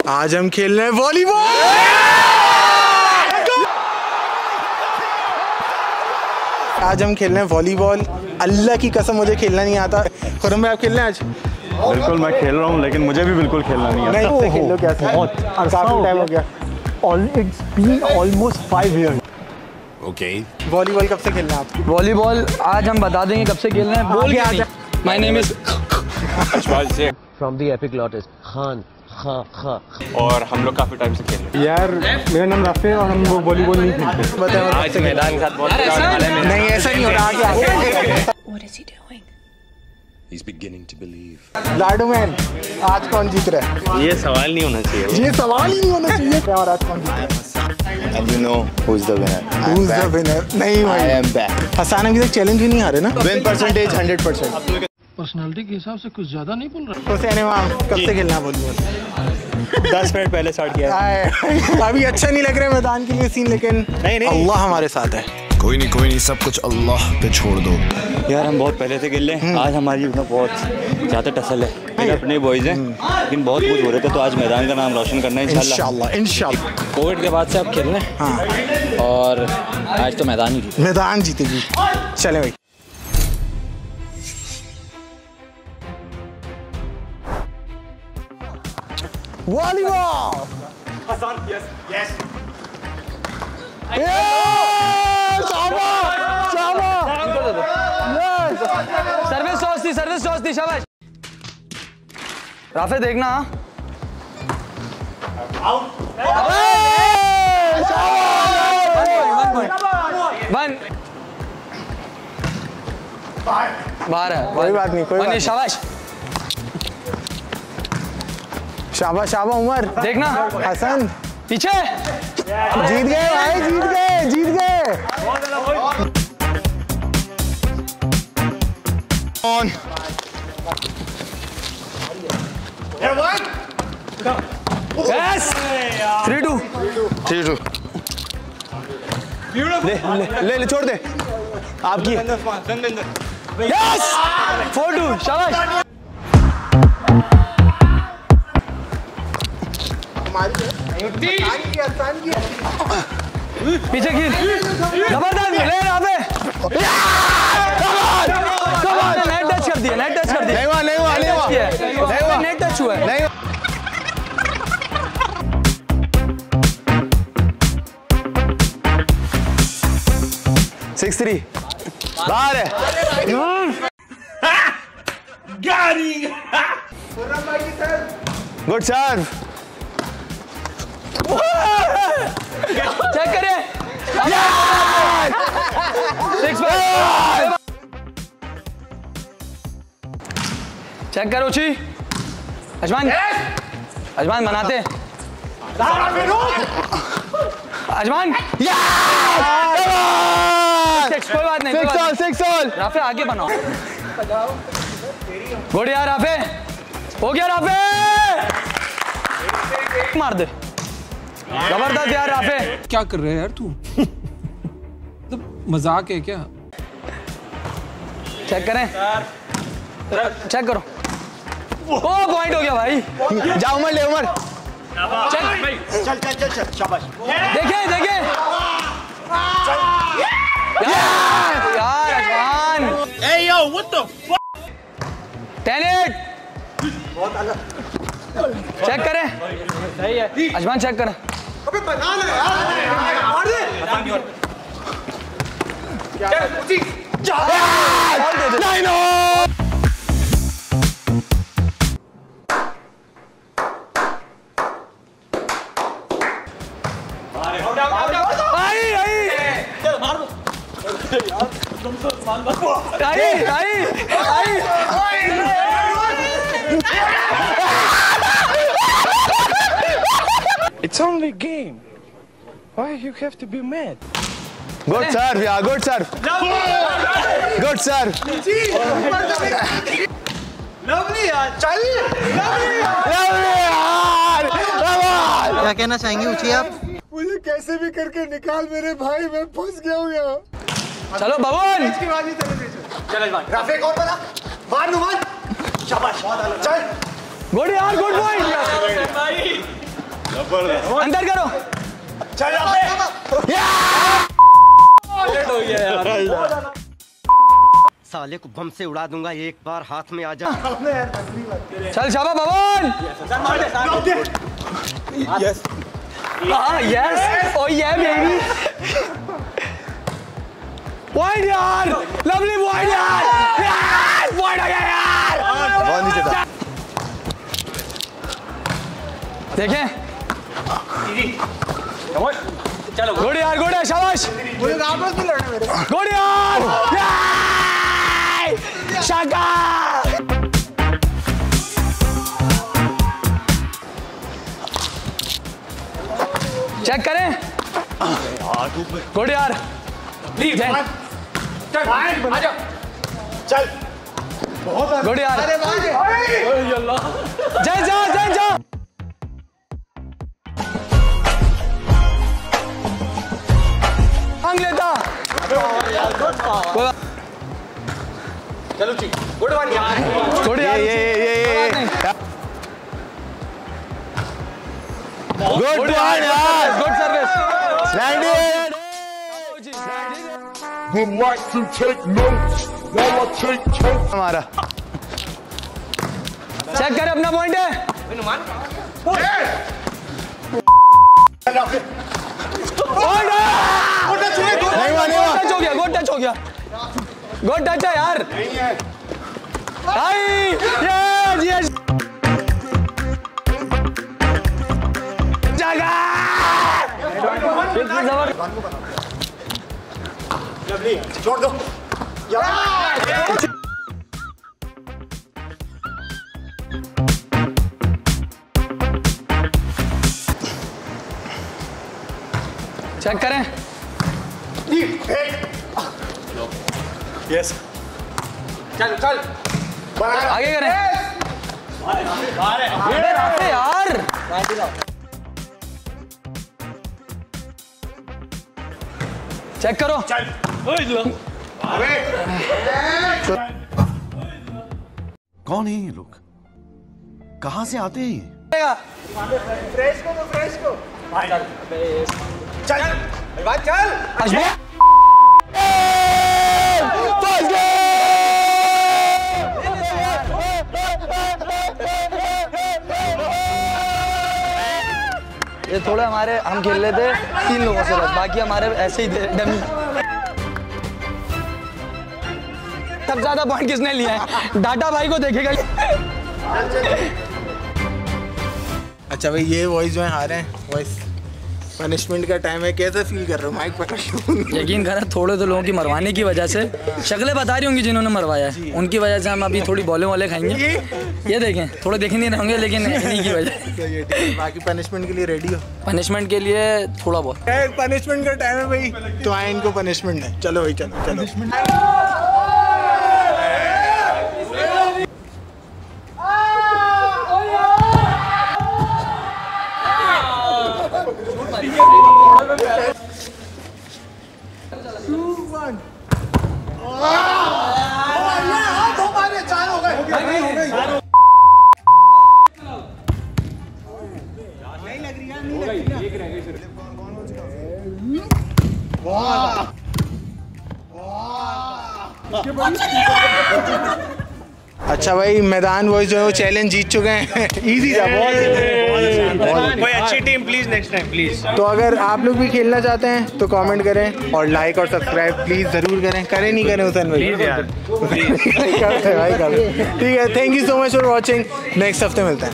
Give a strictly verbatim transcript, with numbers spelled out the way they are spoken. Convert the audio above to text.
आज हम खेल रहे हैं वॉलीबॉल। आज हम खेल रहे हैं वॉलीबॉल। अल्लाह की कसम मुझे खेलना नहीं आता। खुरम भाई आप खेल रहे हैं आज? बिल्कुल मैं खेल रहा हूँ, लेकिन मुझे भी बिल्कुल खेलना नहीं आता। नहीं खेल लो, क्या बहुत काफी टाइम हो गया। It's been almost five years. Okay. Volleyball कब से खेलना है आप? वॉलीबॉल आज हम बता देंगे कब से खेल रहे हैं। बोल के आजा। My name is from the epic latest Khan खा खा। और हम लोग काफी टाइम से खेल रहे हैं। यार मेरा नाम राफे और हम वो वॉलीबॉल नहीं खेलते। बताओ आज मैदान के साथ बहुत नहीं ऐसा नहीं हो रहा। आगे What is he doing? He's beginning to believe. लाडू मैन आज कौन जीत रहा है? ये सवाल नहीं होना चाहिए। ये सवाल ही नहीं होना चाहिए। और आज कौन जीत रहा है? And you know who's the winner? Who's the winner? नहीं भाई। I am back. हसन अभी तक चैलेंज भी नहीं आ रहे ना। Win percentage one hundred percent. Personality के हिसाब से कुछ ज्यादा नहीं बोल रहा। तो सेने वहाँ कब से खेलना वॉलीबॉल? दस मिनट पहले स्टार्ट किया। अभी अच्छा नहीं लग रहा है मैदान के लिए सीन, लेकिन नहीं नहीं अल्लाह हमारे साथ है। कोई नहीं कोई नहीं, सब कुछ अल्लाह पे छोड़ दो। यार हम बहुत पहले से खेल रहे हैं। आज हमारी बहुत ज़्यादा टसल है। मेरे अपने बॉयज़ हैं, लेकिन बहुत कुछ हो रहे थे, तो आज मैदान का नाम रोशन करना है इंशाल्लाह। इंशाल्लाह कोविड के बाद से अब खेल रहे हैं। हाँ और आज तो मैदान ही जीते। मैदान जीतेगी। चले भाई। Volleyball. Yes yes. Service toss थी, सर्विस टॉस थी, शाबाश। राफे देखना। वन बाहर है। कोई बात नहीं, कोई बात नहीं। शाबाश शाबाश शाबाश उमर। देखना हसन पीछे। जीत गए भाई, जीत गए जीत गए। On. Yes three two three two. ले ले ले छोड़ दे आपकी। यस फोर टू शाबाश। पीछे गिर। जबरदस्त ले रहा पे। नेट टच कर दिया, नेट टच कर दिया। नहीं हुआ नहीं हुआ नहीं हुआ नहीं हुआ, नेट टच हुआ है। नहीं। सिक्स थ्री बाहर है। Good serve. चेक करें। सिक्स चेक करो ची। अजमान अजमान बनाते। अजमान कोई बात नहीं। Six all six all. राफे आगे बनाओ। गुड यार राफे, हो गया राफे। मार दे। जबरदस्त यार राफे। क्या कर रहे हैं यार तू? तो मजाक है क्या? चेक करें, चेक करो। ओ पॉइंट हो गया भाई। जा उमर ले उमर। चल चल चल चल चल शाबाश। देखे देखे यार यार अजमान। Hey yo, what the fuck? Ten eight. Check करें। सही है अजमान, चेक करें। अबे बना ले यार, मार दे। नाइन आई आई आई आई आई। It's only a game. Why you have to be mad? Good serve यार, good serve, good serve. Lovely यार, चल लवली यार। क्या कहना चाहेंगे ऊँची आप? मुझे कैसे भी करके निकाल मेरे भाई, मैं फंस गया हूँ यहाँ। चलो भवन। चल राफे कौन बना? मार नु मार। शाबाश, चल। गुड यार, गुड पॉइंट। अंदर करो। साले को बम से उड़ा दूंगा एक बार हाथ में आ जा। चल शाबा भवन। यस हाँ yes oh yeah baby point यार, लवली पॉइंट यार, यस पॉइंट आ गया यार। बहुत नीचे था। देखें चलो गुड यार, गुड है, शाबाश। मुझे आपस में लड़ना मेरे। गुड यार, शाका। चेक करें। गुड यार, लीव चल चल गुड यार। जय जा जय जा। मांग लेता। चलो ठीक, गुड वन यार, गुड यार, ये yeah yeah yeah good one यार, good service. Landing. Would like to take notes while I take toast. हमारा चेक कर, अपना पॉइंट है। नहीं हुआ नहीं हुआ। टच हो गया, गुड टच हो गया, गुड टच है यार। आई यस यस जगह छोड़ दो। चेक करें। यस चल चल आगे करें। अबे रास्ते यार। चेक करो। कौन है ये लोग? कहाँ से आते हैं ये? फ्रेश को तो फ्रेश को चल भाई चल। अजमेर ये थोड़े हमारे, हम खेल रहे थे तीन लोगों से बस, बाकी हमारे ऐसे ही थे डमी। सब ज्यादा पॉइंट किसने लिया है? डाटा भाई को देखेगा। अच्छा भाई, ये वॉइस जो है हारे हैं, वॉइस पनिशमेंट का टाइम है। कैसा फील कर रहे हो? माइक पकड़ लो। यकीन करें थोड़े तो लोगों की मरवाने की वजह से, शक्लें बता रही होंगी जिन्होंने मरवाया है, उनकी वजह से हम अभी थोड़ी बॉले वाले खाएंगे। ये देखें, थोड़े देख नहीं होंगे लेकिन इन्हीं की वजह। बाकी पनिशमेंट के लिए रेडी हो? पनिशमेंट के लिए थोड़ा बहुत। पनिशमेंट का टाइम है भाई, तो आए इनको पनिशमेंट है। चलो भाई चलो चलो। अच्छा भाई, मैदान बॉयज जो है वो चैलेंज जीत चुके हैं। इजी था बहुत। कोई अच्छी team please next time please. तो अगर आप लोग भी खेलना चाहते हैं तो कमेंट करें और लाइक और सब्सक्राइब प्लीज जरूर करें। करें नहीं करें हुसैन भाई? प्लीज यार। ठीक है, thank you so much for watching. Next हफ्ते मिलते हैं।